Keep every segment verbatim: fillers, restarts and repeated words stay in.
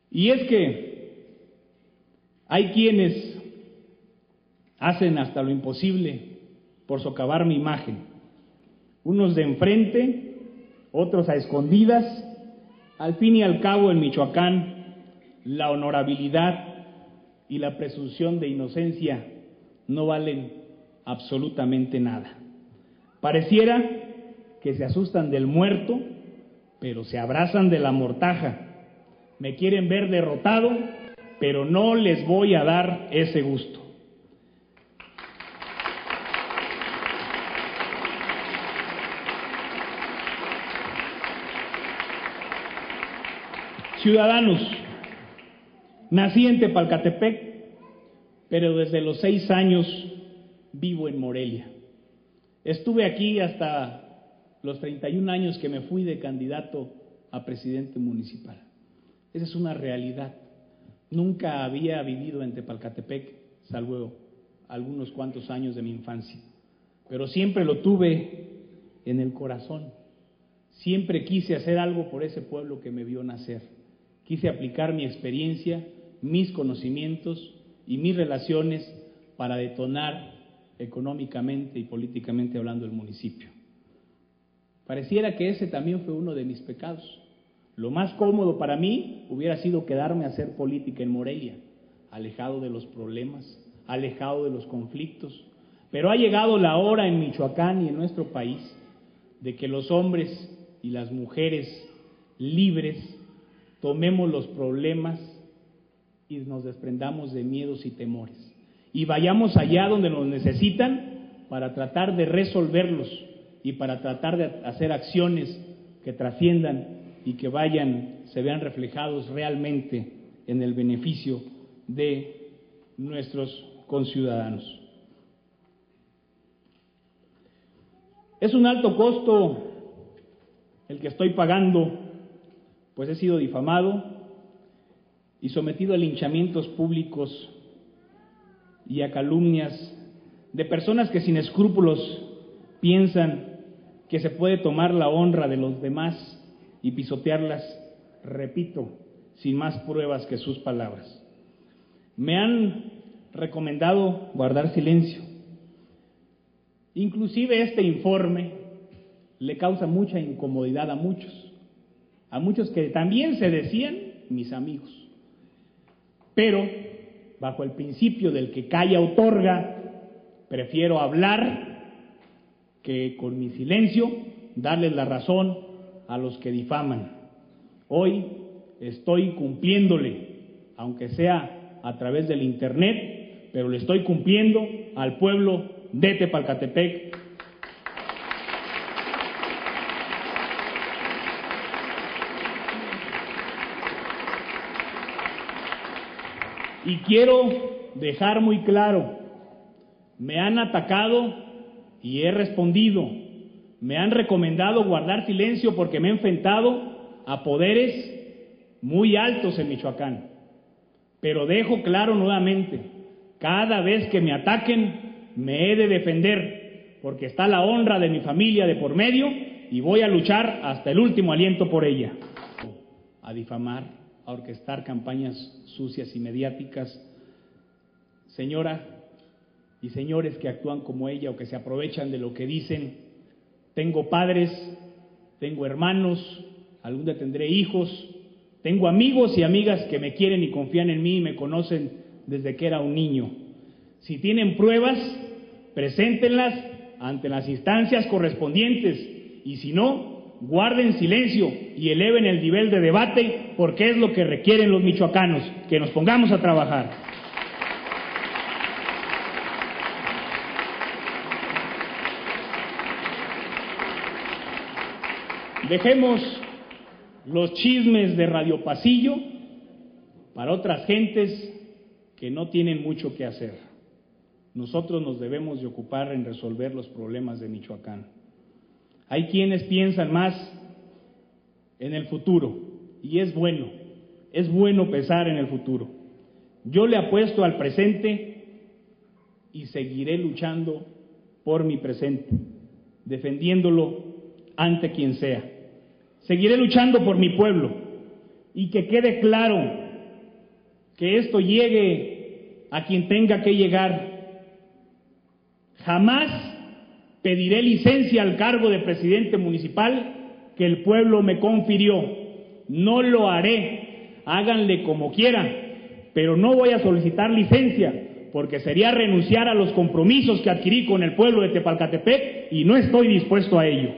Y es que hay quienes hacen hasta lo imposible por socavar mi imagen. Unos de enfrente, otros a escondidas. Al fin y al cabo, en Michoacán, la honorabilidad y la presunción de inocencia no valen absolutamente nada. Pareciera que se asustan del muerto, pero se abrazan de la mortaja. Me quieren ver derrotado, pero no les voy a dar ese gusto. Ciudadanos, nací en Tepalcatepec, pero desde los seis años vivo en Morelia. Estuve aquí hasta los treinta y un años que me fui de candidato a presidente municipal. Esa es una realidad. Nunca había vivido en Tepalcatepec, salvo algunos cuantos años de mi infancia, pero siempre lo tuve en el corazón. Siempre quise hacer algo por ese pueblo que me vio nacer. Quise aplicar mi experiencia, mis conocimientos y mis relaciones para detonar económicamente y políticamente hablando el municipio. Pareciera que ese también fue uno de mis pecados. Lo más cómodo para mí hubiera sido quedarme a hacer política en Morelia, alejado de los problemas, alejado de los conflictos. Pero ha llegado la hora en Michoacán y en nuestro país de que los hombres y las mujeres libres tomemos los problemas y nos desprendamos de miedos y temores y vayamos allá donde nos necesitan para tratar de resolverlos y para tratar de hacer acciones que trasciendan y que vayan, se vean reflejados realmente en el beneficio de nuestros conciudadanos. Es un alto costo el que estoy pagando, pues he sido difamado y sometido a linchamientos públicos y a calumnias de personas que sin escrúpulos piensan que se puede tomar la honra de los demás y pisotearlas, repito, sin más pruebas que sus palabras. Me han recomendado guardar silencio. Inclusive este informe le causa mucha incomodidad a muchos. A muchos que también se decían mis amigos. Pero, bajo el principio del que calla otorga, prefiero hablar que con mi silencio darles la razón a los que difaman. Hoy estoy cumpliéndole, aunque sea a través del internet, pero le estoy cumpliendo al pueblo de Tepalcatepec. Y quiero dejar muy claro, me han atacado y he respondido, me han recomendado guardar silencio porque me he enfrentado a poderes muy altos en Michoacán. Pero dejo claro nuevamente, cada vez que me ataquen, me he de defender, porque está la honra de mi familia de por medio y voy a luchar hasta el último aliento por ella. A difamar, a orquestar campañas sucias y mediáticas. Señora y señores que actúan como ella o que se aprovechan de lo que dicen, tengo padres, tengo hermanos, algún día tendré hijos, tengo amigos y amigas que me quieren y confían en mí y me conocen desde que era un niño. Si tienen pruebas, preséntenlas ante las instancias correspondientes y si no, guarden silencio y eleven el nivel de debate porque es lo que requieren los michoacanos, que nos pongamos a trabajar. Dejemos los chismes de Radio Pasillo para otras gentes que no tienen mucho que hacer. Nosotros nos debemos de ocupar en resolver los problemas de Michoacán. Hay quienes piensan más en el futuro y es bueno, es bueno pensar en el futuro. Yo le apuesto al presente y seguiré luchando por mi presente, defendiéndolo ante quien sea. Seguiré luchando por mi pueblo y que quede claro que esto llegue a quien tenga que llegar. Jamás pediré licencia al cargo de presidente municipal que el pueblo me confirió. No lo haré, háganle como quieran, pero no voy a solicitar licencia, porque sería renunciar a los compromisos que adquirí con el pueblo de Tepalcatepec y no estoy dispuesto a ello.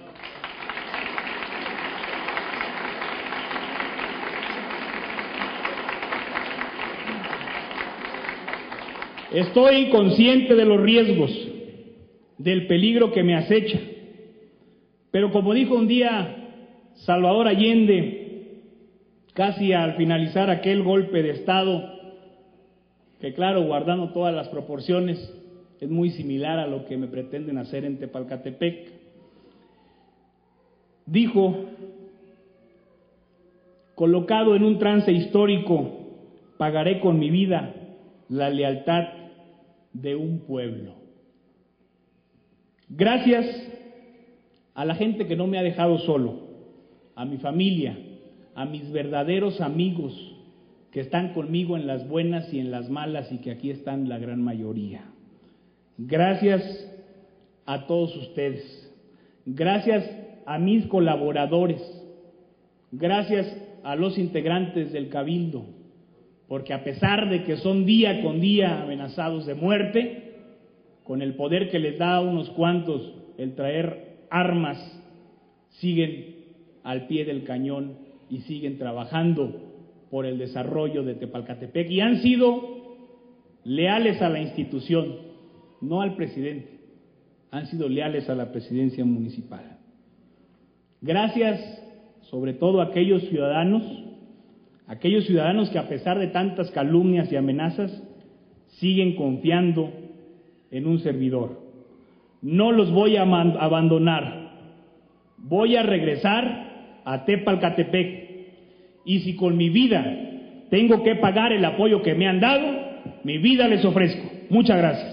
Estoy consciente de los riesgos, del peligro que me acecha, pero como dijo un día Salvador Allende, casi al finalizar aquel golpe de Estado, que claro, guardando todas las proporciones, es muy similar a lo que me pretenden hacer en Tepalcatepec, dijo, colocado en un trance histórico, pagaré con mi vida la lealtad de un pueblo. Gracias a la gente que no me ha dejado solo, a mi familia, a mis verdaderos amigos que están conmigo en las buenas y en las malas y que aquí están la gran mayoría. Gracias a todos ustedes, gracias a mis colaboradores, gracias a los integrantes del Cabildo, porque a pesar de que son día con día amenazados de muerte, con el poder que les da a unos cuantos el traer armas, siguen al pie del cañón y siguen trabajando por el desarrollo de Tepalcatepec y han sido leales a la institución, no al presidente, han sido leales a la presidencia municipal. Gracias sobre todo a aquellos ciudadanos, aquellos ciudadanos que a pesar de tantas calumnias y amenazas siguen confiando en un servidor. No los voy a abandonar, voy a regresar a Tepalcatepec y si con mi vida tengo que pagar el apoyo que me han dado, mi vida les ofrezco. Muchas gracias.